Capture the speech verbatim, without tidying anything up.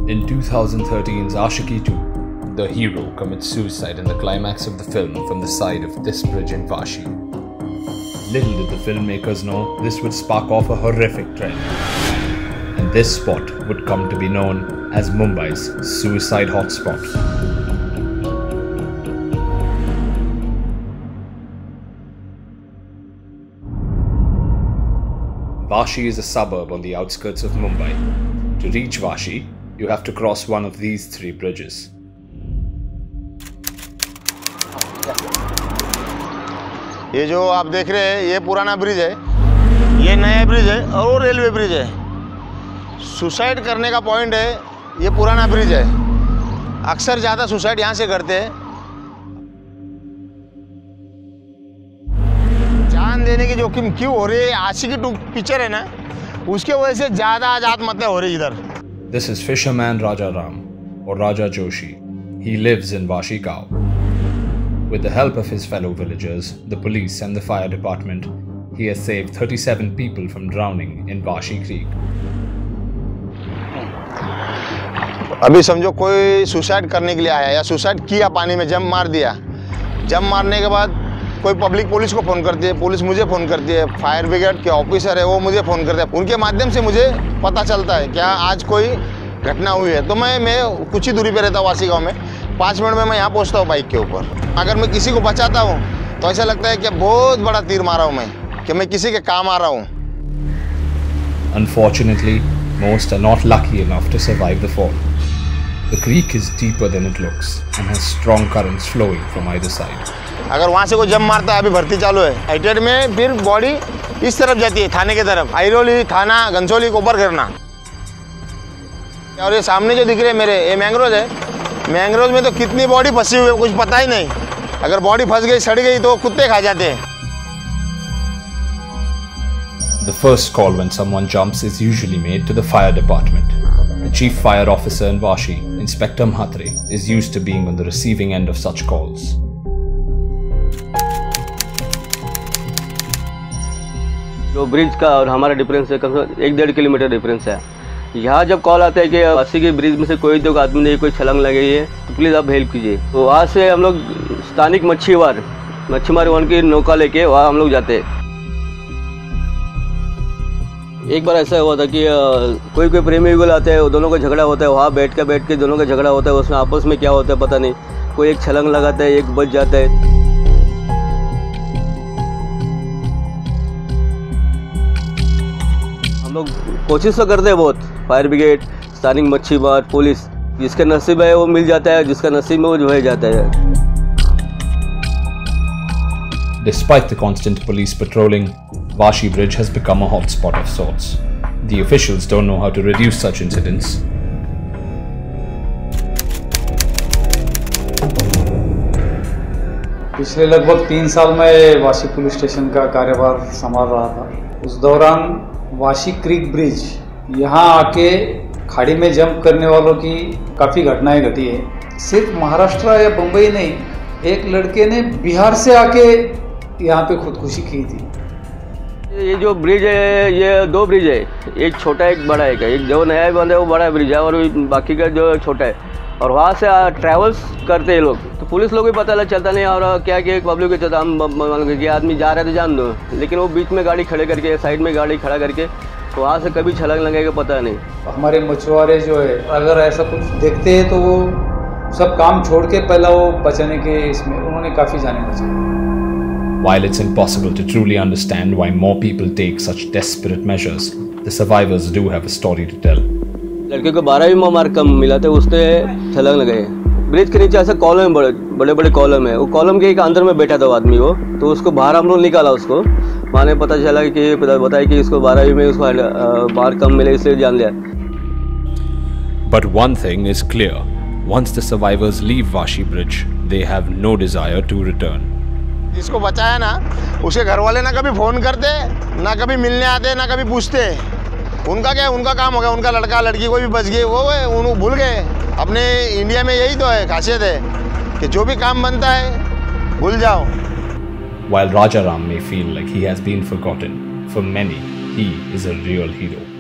In twenty thirteen's Aashiqui two, the hero commits suicide in the climax of the film from the side of this bridge in Vashi. Little did the filmmakers know this would spark off a horrific trend, and this spot would come to be known as Mumbai's suicide hotspot. Vashi is a suburb on the outskirts of Mumbai. To reach Vashi, you have to cross one of these three bridges. ये जो आप देख रहे हैं ये पुराना bridge है, ये नया ब्रिज है और वो रेलवे ब्रिज है। सुसाइड करने का पॉइंट है ये पुराना ब्रिज है। अक्सर ज़्यादा सुसाइड यहाँ से करते हैं। जान देने की जोखिम क्यों हो रही है? आशिकी टू पिक्चर है ना, उसके वजह से ज़्यादा आज आत्महत्या हो रही इधर। This is fisherman Raja Ram, or Raja Joshi. He lives in Vashi Gaon. With the help of his fellow villagers, the police and the fire department, he has saved thirty-seven people from drowning in Vashi Creek. अभी समझो कोई suicide करने के लिए आया या suicide किया, पानी में जंप मार दिया। जंप मारने के बाद कोई पब्लिक पुलिस को फ़ोन करती है, पुलिस मुझे फ़ोन करती है, फायर ब्रिगेड के ऑफिसर है वो मुझे फ़ोन करते हैं। उनके माध्यम से मुझे पता चलता है क्या आज कोई घटना हुई है। तो मैं मैं कुछ ही दूरी पे रहता हूँ वासी गाँव में, पाँच मिनट में मैं यहाँ पहुँचता हूँ बाइक के ऊपर। अगर मैं किसी को बचाता हूँ तो ऐसा लगता है कि बहुत बड़ा तीर मारा हूँ मैं, कि मैं किसी के काम आ रहा हूँ। Unfortunately, most are not lucky enough to survive the fall. The creek is deeper than it looks and has strong currents flowing from either side. अगर वहाँ से कोई जंप मारता है, अभी भर्ती चालू है, हाइटेड में फिर बॉडी इस तरफ जाती है, थाने की तरफ, आइरोली, थाना, घनसोली को ऊपर करना। और ये सामने जो दिख रहे हैं मेरे, ये मैंग्रोव है। मैंग्रोव में तो कितनी बॉडी फंसी हुई है कुछ पता ही नहीं। अगर बॉडी फंस गई, सड़ गई तो कुत्ते खा जाते हैं। The first call when someone jumps is usually made to the fire department. The chief fire officer in Vashi, Inspector Mhatre, is used to being on the receiving end of such calls. जो bridge का और हमारा difference है कम से कम एक डेढ़ kilometre difference है। यहाँ जब कॉल आता है कि वाशी के ब्रिज में से कोई दो आदमी ने कोई छलांग लगाई है तो प्लीज़ आप हेल्प कीजिए। तो वहाँ से हम लोग स्थानिक मच्छीवार मच्छीमार वन की नौका लेके वहाँ हम लोग जाते हैं। एक बार ऐसा हुआ था कि कोई कोई प्रेमी युगल आते हैं, दोनों का झगड़ा होता है, वहाँ बैठ के बैठ के दोनों का झगड़ा होता है, उसमें आपस में क्या होता है पता नहीं, कोई एक छलांग लगाता है, एक बच जाता है। हम लोग कोशिश तो करते हैं बहुत, फायर ब्रिगेड, स्थानिक मच्छीमार, पुलिस, जिसका नसीब है वो मिल जाता है, जिसका नसीब में वो जो है जाता है। Despite the constant police patrolling, Vashi Bridge has become a hotspot of sorts. The officials don't know how to reduce such incidents. पिछले लगभग तीन साल में वाशी पुलिस स्टेशन का कार्यभार संभाल रहा था। उस दौरान वाशी क्रीक ब्रिज यहाँ आके खाड़ी में जंप करने वालों की काफ़ी घटनाएं घटी है। सिर्फ महाराष्ट्र या बम्बई नहीं, एक लड़के ने बिहार से आके यहाँ पे खुदकुशी की थी। ये जो ब्रिज है ये दो ब्रिज है, एक छोटा एक बड़ा है। एक जो नया बंदा है वो बड़ा ब्रिज है और बाकी का जो छोटा है। और वहाँ से ट्रैवल्स करते हैं लोग, तो पुलिस लोग भी पता चलता नहीं और क्या क्या पब्लिक के चलता हम कि आदमी जा रहे थे जान दो, लेकिन वो बीच में गाड़ी खड़े करके साइड में गाड़ी खड़ा करके तो वहाँ से कभी छलांग लगेगा पता नहीं। हमारे मछुआरे जो है अगर ऐसा कुछ देखते हैं तो वो सब काम छोड़ के पहला वो बचाने के इसमें उन्होंने काफ़ी जाने बचाए। While it's impossible to truly understand why more people take such desperate measures, the survivors do have a story to tell. लड़के को बारहवीं में मार्क कम मिला था, उसने छलांग लगाए। ब्रिज के नीचे ऐसा कॉलम बड़े बड़े बड़े कॉलम है, वो कॉलम के एक अंदर में बैठा था वो आदमी वो, तो उसको बाहर हम लोग निकाला उसको। वहाँ ने पता चला कि बताया कि इसको बारहवीं में उसको मार्क कम मिले इसलिए जान लिया। But one thing is clear, once the survivors leave Vashi Bridge, they have no desire to return. जिसको बचाया ना, उसके घर वाले ना कभी फ़ोन करते, ना कभी मिलने आते, ना कभी पूछते। उनका क्या है, उनका काम हो गया, उनका लड़का लड़की कोई भी बच गए, वो उन्हें भूल गए। अपने इंडिया में यही तो है, खासियत है कि जो भी काम बनता है भूल जाओ। While Raja Ram may feel like he has been forgotten, for many he is a real hero.